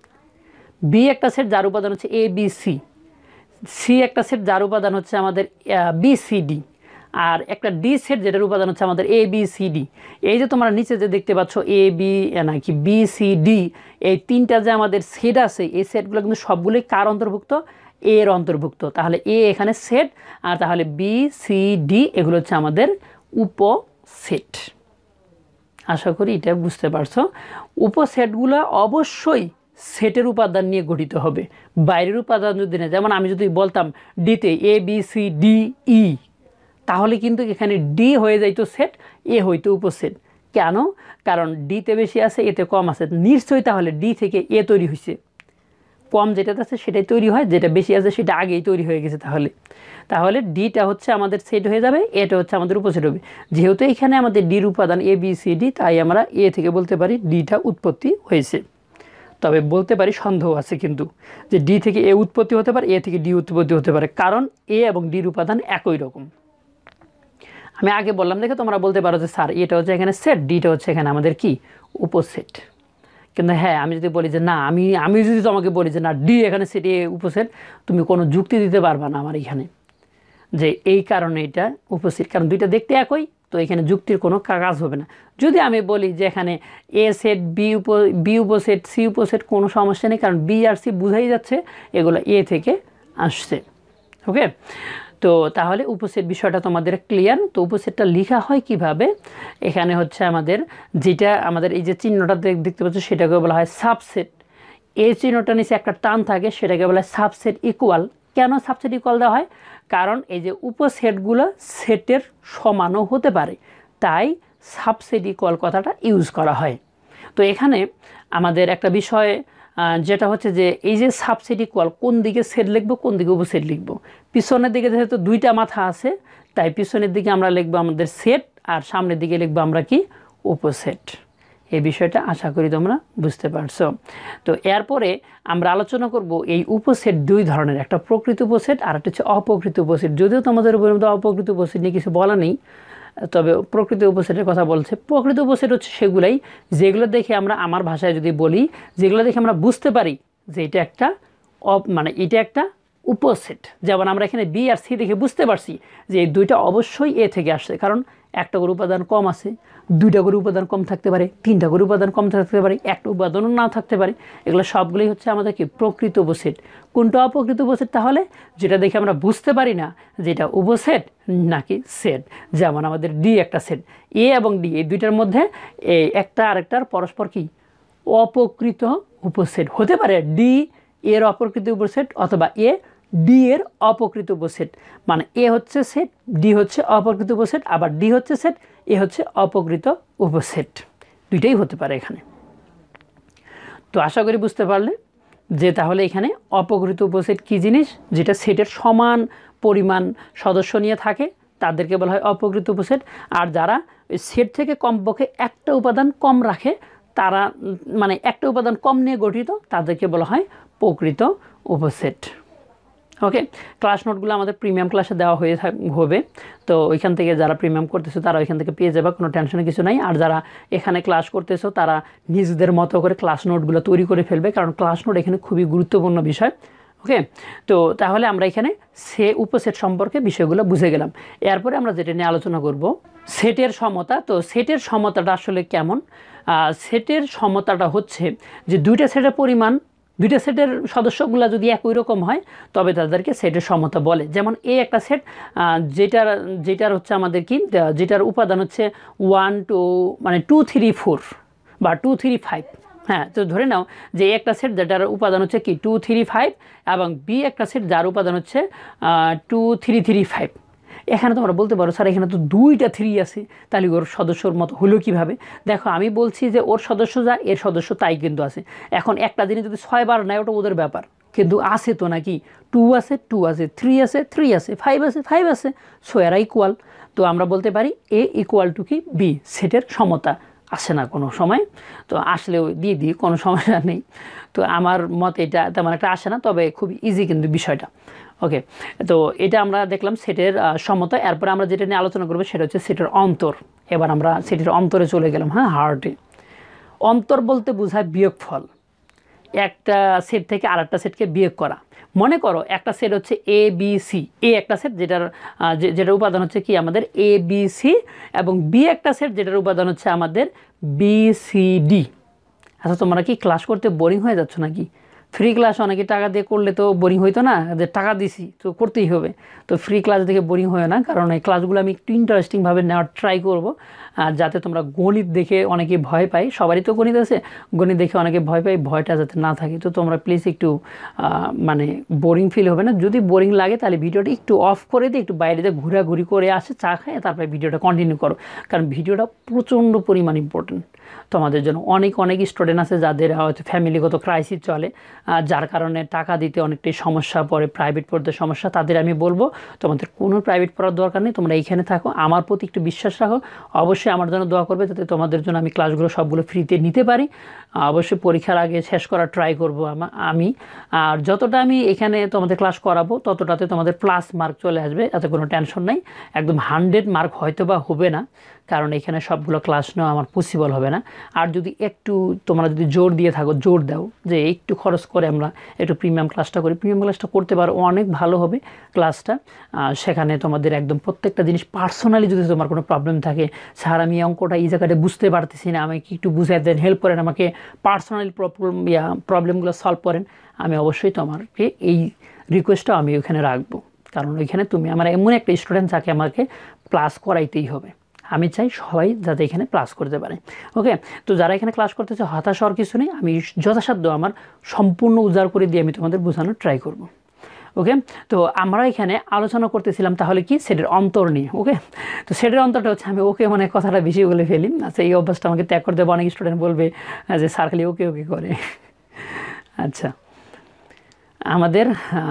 B একটা সেট যার উপাদান হচ্ছে এ বি সি, সি একটা সেট যার উপাদান হচ্ছে আমাদের বি সি ডি, আর একটা ডি সেট যেটার উপাদান হচ্ছে আমাদের এ বি সি ডি। এই যে তোমরা নিচে যে দেখতে পাচ্ছ এ বি নাকি বি সি ডি, এই তিনটা যে আমাদের সেট আছে, এই সেটগুলো কিন্তু সবগুলোই কার অন্তর্ভুক্ত? এর অন্তর্ভুক্ত। তাহলে এ এখানে সেট, আর তাহলে বি সি ডি এগুলো হচ্ছে আমাদের উপসেট। আশা করি এটা বুঝতে পারছো। উপসেটগুলো অবশ্যই সেটের উপাদান নিয়ে গঠিত হবে, বাইরের উপাদান যদি না। যেমন আমি যদি বলতাম ডিতে A B C D E, তাহলে কিন্তু এখানে ডি হয়ে যাইতো সেট, এ হইতো উপসেট। কেন? কারণ ডিতে বেশি আছে, এতে কম আছে, নিশ্চয়ই তাহলে ডি থেকে এ তৈরি হয়েছে। কম যেটাতে আছে সেটাই তৈরি হয়, যেটা বেশি আছে সেটা আগেই তৈরি হয়ে গেছে। তাহলে তাহলে ডিটা হচ্ছে আমাদের সেট হয়ে যাবে, এটা হচ্ছে আমাদের উপসেট হবে। যেহেতু এখানে আমাদের ডির উপাদান এ বি সি ডি, তাই আমরা এ থেকে বলতে পারি ডিটা উৎপত্তি হয়েছে। তবে বলতে পারি সন্দেহ আছে কিন্তু, যে ডি থেকে এ উৎপত্তি হতে পারে, এ থেকে ডি উৎপত্তি হতে পারে, কারণ এ এবং ডির উপাদান একই রকম। আমি আগে বললাম দেখে তোমরা বলতে পারো যে স্যার এটা হচ্ছে এখানে সেট, ডিটা হচ্ছে এখানে আমাদের কি উপসেট। কিন্তু হ্যাঁ, আমি যদি বলি যে না, আমি আমি যদি তোমাকে বলি যে না ডি এখানে সেট, এ উপসেট, তুমি কোনো যুক্তি দিতে পারবা না আমার এখানে যে এই কারণে এটা উপসেট, কারণ দুইটা দেখতে একই, তো এখানে যুক্তির কোনো কাজ হবে না। যদি আমি বলি যে এখানে এ সেট বি উপ বি উপসেট সি উপসেট, কোনো সমস্যা নেই, কারণ বি আর সি বুঝাই যাচ্ছে এগুলো এ থেকে আসছে। ওকে, তো তাহলে উপসেট বিষয়টা তোমাদের ক্লিয়ার। তো উপসেটটা লেখা হয় কিভাবে? এখানে হচ্ছে আমাদের যেটা আমাদের এই যে চিহ্নটা দেখতে পাচ্ছ সেটাকে বলা হয় সাবসেট। এই চিহ্নটা নিচে একটা টান থাকে, সেটাকে বলা হয় সাবসেট ইকুয়াল। কেন সাবসেট ইকুয়াল দেওয়া হয়? কারণ এই যে উপসেটগুলো সেটের সমানও হতে পারে, তাই সাবসেট ইকুয়াল কথাটা ইউজ করা হয়। তো এখানে আমাদের একটা বিষয় যেটা হচ্ছে যে এই যে সাবসেট ইকুয়াল, কোন দিকে সেট লিখবো, কোন দিকে উপসেট লিখবো। পিছনের দিকে যেহেতু দুইটা মাথা আছে, তাই পিছনের দিকে আমরা লিখবো আমাদের সেট, আর সামনের দিকে লিখবো আমরা কি উপসেট। এই বিষয়টা আশা করি তোমরা বুঝতে পারছো। তো এরপরে আমরা আলোচনা করব এই উপসেট দুই ধরনের, একটা প্রকৃত উপসেট আর একটা হচ্ছে অপ্রকৃত উপসেট। যদিও তোমাদের উপর অপ্রকৃত উপসেট নিয়ে কিছু বলা নেই, তবে প্রকৃত উপসেটের কথা বলছে। প্রকৃত উপসেট হচ্ছে সেগুলাই যেগুলো দেখে আমরা, আমার ভাষায় যদি বলি, যেগুলো দেখে আমরা বুঝতে পারি যে এটা একটা অপ মানে এটা একটা উপসেট। যেমন আমরা এখানে বি আর সি দেখে বুঝতে পারছি যে এই দুইটা অবশ্যই এ থেকে আসছে, কারণ একটা করে উপাদান কম আছে, দুইটা করে উপাদান কম থাকতে পারে, তিনটা করে উপাদান কম থাকতে পারে, একটা উপাদানও নাও থাকতে পারে। এগুলো সবগুলোই হচ্ছে আমাদের কি প্রকৃত উপসেট। কোনটা অপ্রকৃত উপসেট? তাহলে যেটা দেখে আমরা বুঝতে পারি না যেটা উপসেট নাকি সেট। যেমন আমাদের ডি একটা সেট, এ এবং ডি এই দুইটার মধ্যে এই একটা আরেকটার পরস্পর কি অপ্রকৃত উপসেট হতে পারে। ডি এর অপ্রকৃত উপসেট অথবা এ ডি এর অপ্রকৃত উপসেট, মানে এ হচ্ছে সেট, ডি হচ্ছে অপ্রকৃত উপসেট, আবার ডি হচ্ছে সেট, এ হচ্ছে অপ্রকৃত উপসেট। দুইটাই হতে পারে এখানে। তো আশা করি বুঝতে পারলে যে তাহলে এখানে অপ্রকৃত উপসেট কী জিনিস, যেটা সেটের সমান পরিমাণ সদস্য নিয়ে থাকে তাদেরকে বলা হয় অপ্রকৃত উপসেট। আর যারা সেট থেকে কমপক্ষে একটা উপাদান কম রাখে, তারা মানে একটা উপাদান কম নিয়ে গঠিত, তাদেরকে বলা হয় প্রকৃত উপসেট। ওকে, ক্লাস নোটগুলো আমাদের প্রিমিয়াম ক্লাসে দেওয়া হয়ে হবে, তো ওইখান থেকে যারা প্রিমিয়াম করতেছো তারা ওইখান থেকে পেয়ে যাবে, কোনো টেনশনের কিছু নাই। আর যারা এখানে ক্লাস করতেছো তারা নিজেদের মতো করে ক্লাস নোটগুলো তৈরি করে ফেলবে, কারণ ক্লাস নোট এখানে খুবই গুরুত্বপূর্ণ বিষয়। ওকে, তো তাহলে আমরা এখানে সে উপসেট সম্পর্কে বিষয়গুলো বুঝে গেলাম। এরপরে আমরা যেটা নিয়ে আলোচনা করব সেটের সমতা। তো সেটের সমতাটা আসলে কেমন? সেটের সমতাটা হচ্ছে যে দুইটা সেটের পরিমাণ, দুইটা সেটের সদস্যগুলো যদি একই রকম হয় তবে তাদেরকে সেটের সমতা বলে। যেমন এ একটা সেট যেটার যেটার হচ্ছে আমাদের কি যেটার উপাদান হচ্ছে ওয়ান টু মানে টু থ্রি ফোর বা টু থ্রি ফাইভ। হ্যাঁ, তো ধরে নাও যে একটা সেট যেটার উপাদান হচ্ছে কি টু থ্রি ফাইভ এবং বি একটা সেট যার উপাদান হচ্ছে টু থ্রি থ্রি ফাইভ। এখানে তোমরা বলতে পারো স্যার এখানে তো দুইটা থ্রি আছে, তাহলে ওর সদস্যর মতো হলো কীভাবে? দেখো, আমি বলছি যে ওর সদস্য যা এর সদস্য তাই কিন্তু আছে। এখন একটা জিনিস যদি ছয়বার নেয় ওটা ওদের ব্যাপার, কিন্তু আছে তো নাকি, টু আছে টু আছে, থ্রি আছে থ্রি আছে, ফাইভ আছে ফাইভ আছে, সো এরা ইকুয়াল। তো আমরা বলতে পারি এ ইকুয়াল টু কি বি, সেটের সমতা আসে না কোনো সময়, তো আসলেও দিয়ে দিই, কোনো সমস্যা নেই। তো আমার মত এটা তেমন একটা আসে না, তবে খুব ইজি কিন্তু বিষয়টা। ওকে, তো এটা আমরা দেখলাম সেটের সমতা। এরপরে আমরা যেটা নিয়ে আলোচনা করবো সেটা হচ্ছে সেটের অন্তর। এবার আমরা সেটের অন্তরে চলে গেলাম। হ্যাঁ, হার্টে অন্তর বলতে বোঝায় বিয়োগফল, একটা সেট থেকে আরেকটা সেটকে বিয়োগ করা। মনে করো একটা সেট হচ্ছে এ বি সি, এ একটা সেট যেটার যেটার উপাদান হচ্ছে কি আমাদের এ বি সি, এবং বি একটা সেট যেটার উপাদান হচ্ছে আমাদের বি সি ডি। আচ্ছা, তোমরা কি ক্লাস করতে বোরিং হয়ে যাচ্ছ নাকি? ফ্রি ক্লাস অনেকে টাকা দিয়ে করলে তো বোরিং হইতো না, যে টাকা দিছি তো করতেই হবে। তো ফ্রি ক্লাস দেখে বোরিং হয় না, কারণ এই ক্লাসগুলো আমি একটু ইন্টারেস্টিংভাবে নেওয়ার ট্রাই করব, যাতে তোমরা গণিত দেখে অনেকে ভয় পাই, সবারই তো গণিত আছে, গণিত দেখে অনেকে ভয় পাই, ভয়টা যাতে না থাকে। তো তোমরা প্লিজ একটু মানে বোরিং ফিল হবে না। যদি বোরিং লাগে তাহলে ভিডিওটা একটু অফ করে দিয়ে একটু বাইরে দিয়ে ঘোরাঘুরি করে আসে, চা খায়, তারপরে ভিডিওটা কন্টিনিউ করো, কারণ ভিডিওটা প্রচণ্ড পরিমাণ ইম্পর্টেন্ট তোমাদের জন্য। অনেক অনেক স্টুডেন্ট আছে যাদের হয়তো ফ্যামিলিগত ক্রাইসিস চলে, যার কারণে টাকা দিতে অনেকটাই সমস্যা পড়ে, প্রাইভেট পড়তে সমস্যা। তাদের আমি বলবো তোমাদের কোনো প্রাইভেট পড়ার দরকার নেই, তোমরা এইখানে থাকো, আমার প্রতি একটু বিশ্বাস রাখো, অবশ্যই আমার জন্য দোয়া করবে যাতে তোমাদের জন্য আমি ক্লাসগুলো সবগুলো ফ্রিতে নিতে পারি। অবশ্যই পরীক্ষার আগে শেষ করার ট্রাই করবো আমি। আর যতটা আমি এখানে তোমাদের ক্লাস করাবো ততটাতে তোমাদের প্লাস মার্ক চলে আসবে, এত কোনো টেনশন নেই। একদম হান্ড্রেড মার্ক হয়তো বা হবে না, কারণ এখানে সবগুলো ক্লাস নেওয়া আমার পসিবল হবে না। আর যদি একটু তোমরা যদি জোর দিয়ে থাকো, জোর দাও যে একটু খরচ করে আমরা একটু প্রিমিয়াম ক্লাসটা করি, প্রিমিয়াম ক্লাসটা করতে পারো, অনেক ভালো হবে ক্লাসটা। সেখানে তোমাদের একদম প্রত্যেকটা জিনিস পার্সোনালি, যদি তোমার কোনো প্রবলেম থাকে, স্যার আমি অঙ্কটা এই জায়গাটা বুঝতে পারতেছি না, আমাকে একটু বুঝাই দেন, হেল্প করেন, আমাকে পার্সোনালি প্রবলেম ইয়া প্রবলেমগুলো সলভ করেন, আমি অবশ্যই তোমাকে এই রিকোয়েস্টটা আমি ওইখানে রাখবো। কারণ ওইখানে তুমি আমার এমন একটা স্টুডেন্ট যাকে আমাকে ক্লাস করাইতেই হবে, আমি চাই সবাই যাতে এখানে ক্লাস করতে পারে। ওকে, তো যারা এখানে ক্লাস করতেছে হতাশ হওয়ার কিছু নেই, আমি যথাসাধ্য আমার সম্পূর্ণ উজাড় করে দিয়ে আমি তোমাদের বোঝানোর ট্রাই করব। ওকে, তো আমরা এখানে আলোচনা করতেছিলাম তাহলে কি সেটের অন্তর নিয়ে। ওকে, তো সেটের অন্তরটা হচ্ছে, আমি ওকে মানে কথাটা বেশি বলে ফেলি, আচ্ছা এই অভ্যাসটা আমাকে ত্যাগ করতে হবে। অনেক স্টুডেন্ট বলবে যে স্যার খালি ওকে ওকে করে। আচ্ছা, আমাদের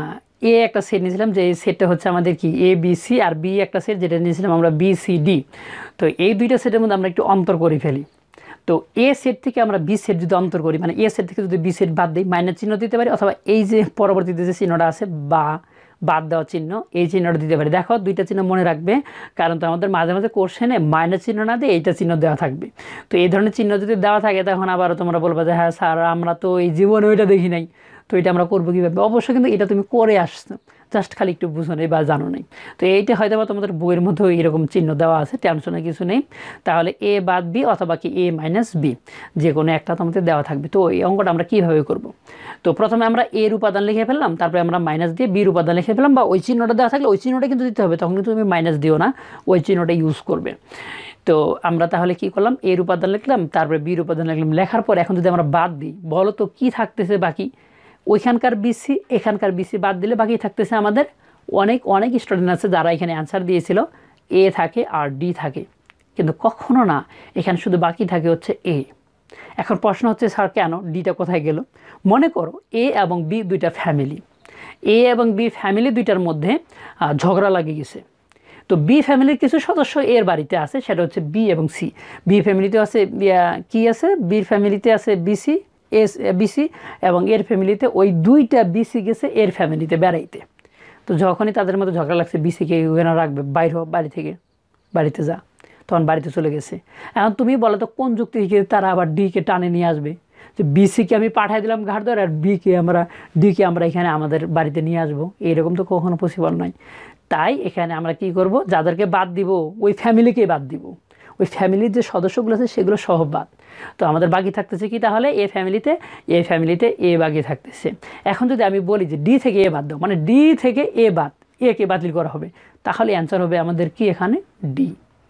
এ একটা সেট নিয়েছিলাম, যে এই সেটটা হচ্ছে আমাদের কি এ বি সি, আর বি একটা সেট যেটা নিয়েছিলাম আমরা বি সি ডি। তো এই দুইটা সেটের মধ্যে আমরা একটু অন্তর করে ফেলি। তো এ সেট থেকে আমরা বি সেট যদি অন্তর করি, মানে এ সেট থেকে যদি বি সেট বাদ দিই, মাইনাস চিহ্ন দিতে পারি, অথবা এই যে পরবর্তীতে যে চিহ্নটা আছে বা বাদ দেওয়া চিহ্ন, এই চিহ্নটা দিতে পারি। দেখো দুইটা চিহ্ন মনে রাখবে, কারণ তো আমাদের মাঝে মাঝে কোশ্চেনে মাইনাস চিহ্ন না দিয়ে এইটা চিহ্ন দেওয়া থাকবে। তো এই ধরনের চিহ্ন যদি দেওয়া থাকে, তখন আবারও তোমরা বলবো যে হ্যাঁ স্যার আমরা তো এই জীবনে ওইটা দেখি নাই, তো এটা আমরা করবো কীভাবে? অবশ্যই কিন্তু এটা তুমি করে আসছো, জাস্ট খালি একটু বুঝো নেই বা জানো নেই। তো এইটা হয়তো বা তোমাদের বইয়ের মধ্যেও এরকম চিহ্ন দেওয়া আছে, টেনশনের কিছু নেই। তাহলে এ বাদ বি অথবা কি এ মাইনাস বি, যে কোনো একটা তোমাদের দেওয়া থাকবে। তো এই অঙ্কটা আমরা কীভাবে করব? তো প্রথমে আমরা এর উপাদান লিখে ফেললাম, তারপরে আমরা মাইনাস দিয়ে বির উপাদান লিখে ফেললাম, বা ওই চিহ্নটা দেওয়া থাকলে ওই চিহ্নটা কিন্তু দিতে হবে, তখন কিন্তু তুমি মাইনাস দিও না, ওই চিহ্নটা ইউজ করবে। তো আমরা তাহলে কি করলাম, এর উপাদান লিখলাম, তারপরে বির উপাদান লিখলাম। লেখার পর এখন যদি আমরা বাদ দিই, বলো তো কী থাকতেছে বাকি? ওইখানকার বিসি, এখানকার বিসি বাদ দিলে বাকি থাকতেছে আমাদের অনেক অনেক স্টুডেন্ট আছে যারা এখানে অ্যান্সার দিয়েছিল এ থাকে আর ডি থাকে, কিন্তু কখনো না, এখানে শুধু বাকি থাকে হচ্ছে এ। এখন প্রশ্ন হচ্ছে স্যার কেন ডিটা কোথায় গেল? মনে করো এ এবং বি দুইটা ফ্যামিলি, এ এবং বি ফ্যামিলি দুইটার মধ্যে ঝগড়া লাগে গেছে। তো বি ফ্যামিলির কিছু সদস্য এর বাড়িতে আছে, সেটা হচ্ছে বি এবং সি। বি ফ্যামিলিতে আছে কি আছে, বির ফ্যামিলিতে আছে বিসি, এস বিসি, এবং এর ফ্যামিলিতে ওই দুইটা বিসি গেছে এর ফ্যামিলিতে বেড়াইতে। তো যখনই তাদের মধ্যে ঝগড়া লাগছে, বিসিকে ওখানে রাখবে, বাইর হ বাড়ি থেকে, বাড়িতে যা, তখন বাড়িতে চলে গেছে। এখন তুমি বলো তো কোন যুক্তি থেকে তারা আবার ডিকে টানে নিয়ে আসবে, যে বিসিকে আমি পাঠিয়ে দিলাম ঘাট ধরে, আর বিকে আমরা ডিকে আমরা এখানে আমাদের বাড়িতে নিয়ে আসবো? এইরকম তো কখনো পসিবল নয়। তাই এখানে আমরা কি করব, যাদেরকে বাদ দিব ওই ফ্যামিলিকেই বাদ দিব, ওই ফ্যামিলির যে সদস্যগুলো আছে সেগুলো সহ বাদ। তো আমাদের বাকি থাকতেছে কি তাহলে, এ ফ্যামিলিতে এ ফ্যামিলিতে এ বাকি থাকতেছে। এখন যদি আমি বলি যে ডি থেকে এ বাদ দাও, মানে ডি থেকে এ বাদ, এ কে বাতিল করা হবে, তাহলে অ্যান্সার হবে আমাদের কি এখানে ডি।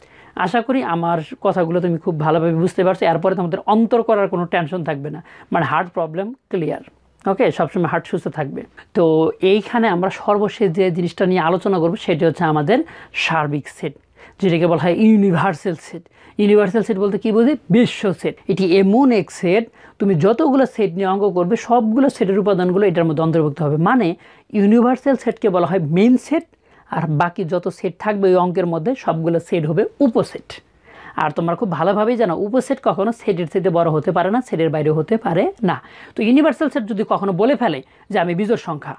আশা করি আমার কথাগুলো তুমি খুব ভালোভাবে বুঝতে পারছো। এরপরে তোমাদের অন্তর করার কোনো টেনশন থাকবে না, মানে হার্ট প্রবলেম ক্লিয়ার। ওকে, সবসময় হার্ট সুস্থ থাকবে। তো এইখানে আমরা সর্বশেষ যে জিনিসটা নিয়ে আলোচনা করবো সেটি হচ্ছে আমাদের সার্বিক সেট। যেটাকে বলা হয় ইউনিভার্সাল সেট। ইউনিভার্সাল সেট বলতে কী বোঝে? বিশ্ব সেট। এটি এমন এক সেট, তুমি যতগুলো সেট নিয়ে অঙ্ক করবে সবগুলো সেটের উপাদানগুলো এটার মধ্যে অন্তর্ভুক্ত হবে। মানে ইউনিভার্সাল সেটকে বলা হয় মেইন সেট, আর বাকি যত সেট থাকবে ওই অঙ্কের মধ্যে সবগুলো সেট হবে উপসেট। আর তোমরা খুব ভালোভাবেই জানো উপসেট কখনো সেটের থেকে বড় হতে পারে না, সেটের বাইরে হতে পারে না। তো ইউনিভার্সাল সেট যদি কখনো বলে ফেলে যে আমি বিজোড় সংখ্যা,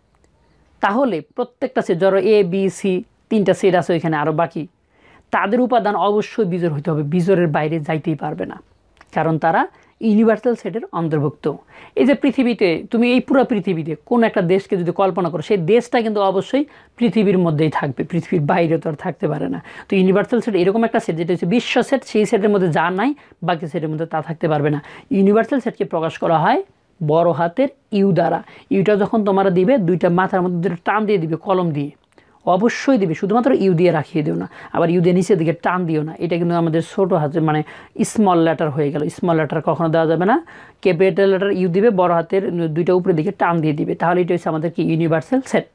তাহলে প্রত্যেকটা সেট, ধরো এ বি সি তিনটা সেট আছে ওইখানে আরও বাকি, তাদের উপাদান অবশ্যই বিজোড় হতে হবে, বিজোড়ের বাইরে যাইতেই পারবে না, কারণ তারা ইউনিভার্সাল সেটের অন্তর্ভুক্ত। এই যে পৃথিবীতে, তুমি এই পুরো পৃথিবীতে কোন একটা দেশকে যদি কল্পনা করো, সেই দেশটা কিন্তু অবশ্যই পৃথিবীর মধ্যেই থাকবে, পৃথিবীর বাইরে তো আর থাকতে পারে না। তো ইউনিভার্সাল সেট এরকম একটা সেট যেটা হচ্ছে বিশ্ব সেট, সেই সেটের মধ্যে যা নাই বাকি সেটের মধ্যে তা থাকতে পারবে না। ইউনিভার্সাল সেটকে প্রকাশ করা হয় বড় হাতের ইউ দ্বারা। ইউটা যখন তোমরা দিবে দুইটা মাথার মধ্যে দুটো টান দিয়ে দিবে কলম দিয়ে, অবশ্যই দিবে, শুধুমাত্র ইউ দিয়ে রাখিয়ে দিও না, আবার ইউ দিয়ে নিচের দিকে টান দিও না। এটা কিন্তু আমাদের ছোটো হাতের মানে স্মল লেটার হয়ে গেল। স্মল লেটার কখনো দেওয়া যাবে না, ক্যাপিটাল লেটার ইউ দিবে, বড় হাতের দুইটা উপরের দিকে টান দিয়ে দিবে, তাহলে এটা হচ্ছে আমাদের কি ইউনিভার্সাল সেট।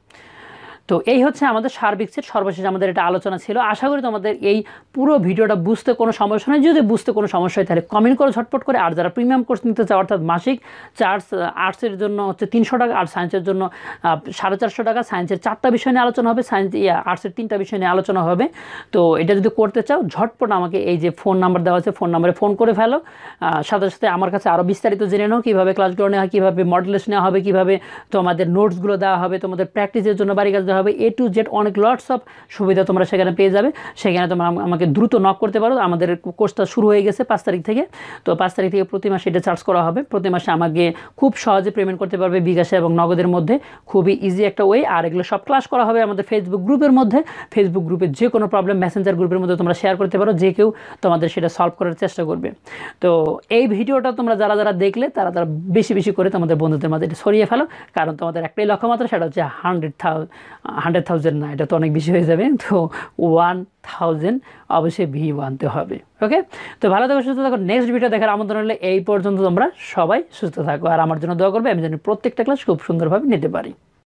তো এই হচ্ছে আমাদের সার্বিক সেট। সর্বশেষ আমাদের এটা আলোচনা ছিল। আশা করি তোমাদের এই পুরো ভিডিওটা বুঝতে কোনো সমস্যা নেই। যদি বুঝতে কোনো সমস্যা হয় তাহলে কমেন্ট করো ঝটপট করে। আর যারা প্রিমিয়াম কোর্স নিতে চাও, অর্থাৎ মাসিক চার্জ আর্টসের জন্য হচ্ছে তিনশো টাকা, আর সায়েন্সের জন্য সাড়ে চারশো টাকা। সায়েন্সের চারটা বিষয় নিয়ে আলোচনা হবে, সায়েন্স ইয়া আর্টসের তিনটা বিষয় নিয়ে আলোচনা হবে। তো এটা যদি করতে চাও ঝটপট আমাকে এই যে ফোন নাম্বার দেওয়া আছে, ফোন নাম্বারে ফোন করে ফেলো। সাথে সাথে আমার কাছে আরও বিস্তারিত জেনে নাও কীভাবে ক্লাসগুলো নেওয়া হয়, কীভাবে মডেলেস নেওয়া হবে, কীভাবে তোমাদের নোটসগুলো দেওয়া হবে, তোমাদের প্র্যাকটিসের জন্য বাড়ি কাজ দেওয়া হবে, এ টু জেড অনেক লটস অফ সুবিধা তোমরা সেখানে পেয়ে যাবে। সেখানে তোমরা আমাকে দ্রুত নক করতে পারো। আমাদের কোর্সটা শুরু হয়ে গেছে পাঁচ তারিখ থেকে। তো পাঁচ তারিখ থেকে প্রতি মাসে এটা চার্জ করা হবে। প্রতি মাসে আমাকে খুব সহজে পেমেন্ট করতে পারবে বিকাশে এবং নগদের মধ্যে, খুবই ইজি একটা ওয়ে। আর এগুলো সব ক্লাস করা হবে আমাদের ফেসবুক গ্রুপের মধ্যে। ফেসবুক গ্রুপে যে কোনো প্রবলেম মেসেঞ্জার গ্রুপের মধ্যে তোমরা শেয়ার করতে পারো, যে কেউ তোমাদের সেটা সলভ করার চেষ্টা করবে। তো এই ভিডিওটা তোমরা যারা যারা দেখলে তারা তারা বেশি বেশি করে তোমাদের বন্ধুদের মাঝে এটা ছড়িয়ে ফেলো, কারণ তোমাদের একটাই লক্ষ্যমাত্রা, সেটা হচ্ছে হান্ড্রেড থাউজেন্ড হান্ড্রেড থাউজেন্ড না, এটা তো অনেক বেশি হয়ে যাবে। তো ওয়ান থাউজেন্ড অবশ্যই ভি আনতে হবে। ওকে, তো ভালো থাকো, সুস্থ থাকো। নেক্সট ভিডিও দেখার আমন্ত্রণ হলে এই পর্যন্ত তোমরা সবাই সুস্থ থাকো, আর আমার জন্য দোয়া করবে আমি যেন প্রত্যেকটা ক্লাস খুব সুন্দরভাবে নিতে পারি।